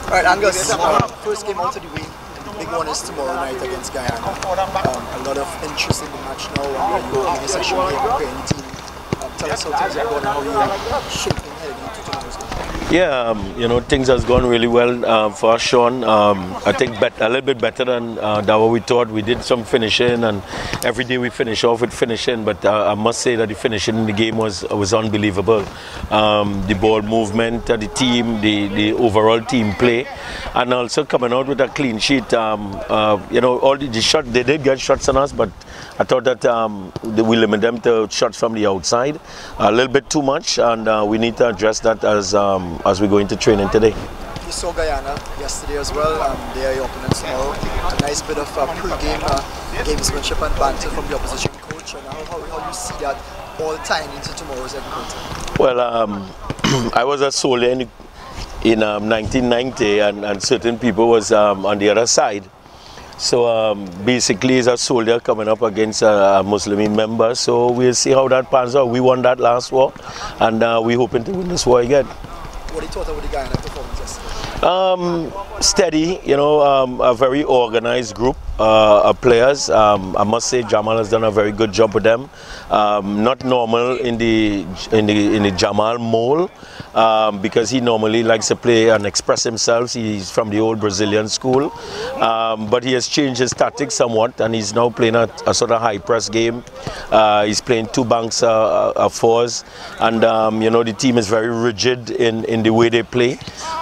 Alright, Angus, first game out of the way. The big one is tomorrow night against Guyana. A lot of interest in the match now. You're in a session here preparing the team. Tell us how things are going and how you're shaping heading into tomorrow's game. Yeah, you know, things has gone really well for us, Sean. I think a little bit better than what we thought. We did some finishing, and every day we finish off with finishing. But I must say that the finishing in the game was unbelievable. The ball movement, the team, the overall team play, and also coming out with a clean sheet. You know, all the shots, they did get shots on us, but I thought that we limit them to shots from the outside a little bit too much, and we need to address that as we go into training today. You saw Guyana yesterday as well. They are your opponents tomorrow. A nice bit of pre-game gamesmanship and banter from the opposition coach. And how you see that all tying into tomorrow's encounter? Well, I was a soldier in 1990, and certain people was on the other side. So basically, it's a soldier coming up against a Muslim member. So we'll see how that pans out. We won that last war, and we're hoping to win this war again. What do you thought of the Guyana performance yesterday? Steady, you know, a very organized group of players. I must say Jamal has done a very good job with them. Not normal in the Jamal mold, because he normally likes to play and express himself. He's from the old Brazilian school, but he has changed his tactics somewhat, and he's now playing a sort of high press game. He's playing two banks of fours, and you know, the team is very rigid in the way they play.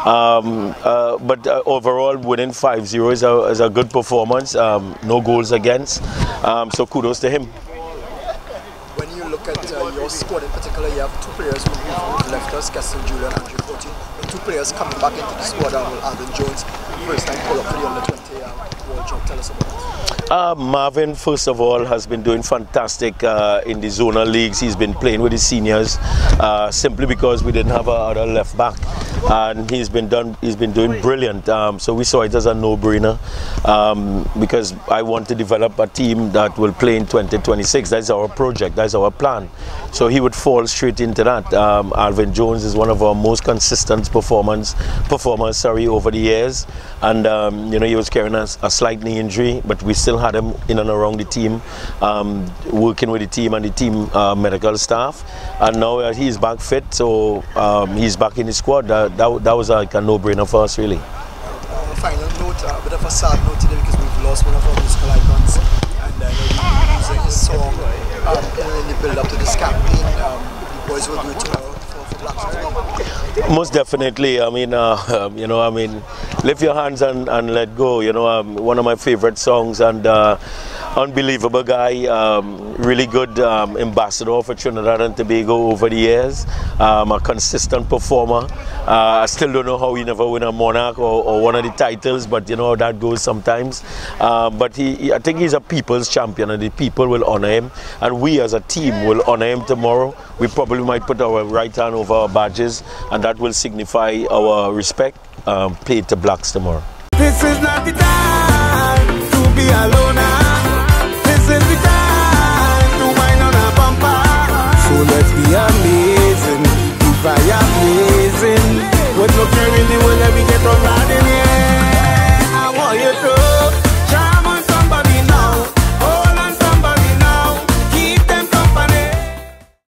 But overall, winning 5-0 is a good performance. No goals against, so kudos to him. When you look at your squad in particular, you have two players who left us, Castle Julian and Andrew 14. And two players coming back into the squad, Alvin Jones, first time call up for the under-20 World Cup. Tell us about it. Marvin, first of all, has been doing fantastic in the zonal leagues. He's been playing with the seniors simply because we didn't have another left back, and he's been doing brilliant. So we saw it as a no-brainer, because I want to develop a team that will play in 2026. That's our project. That's our plan. So he would fall straight into that. Alvin Jones is one of our most consistent performers over the years, and you know, he was carrying a slight knee injury, but we still had him in and around the team, working with the team and the team medical staff, and now he's back fit, so he's back in the squad. That was like a no-brainer for us, really. Final note, a bit of a sad note today, because we've lost one of our musical icons, and we're using his song in the build-up to this campaign. The boys will do it tomorrow for Black. Most definitely. I mean, you know, I mean, lift your hands and let go. You know, one of my favorite songs, and unbelievable guy, really good ambassador for Trinidad and Tobago over the years, a consistent performer. I still don't know how he never win a Monarch or one of the titles, but you know how that goes sometimes. But I think he's a people's champion, and the people will honor him, and we as a team will honor him tomorrow. We probably might put our right hand over our badges, and that will signify our respect paid to Blacks tomorrow. This is not the time to be alone.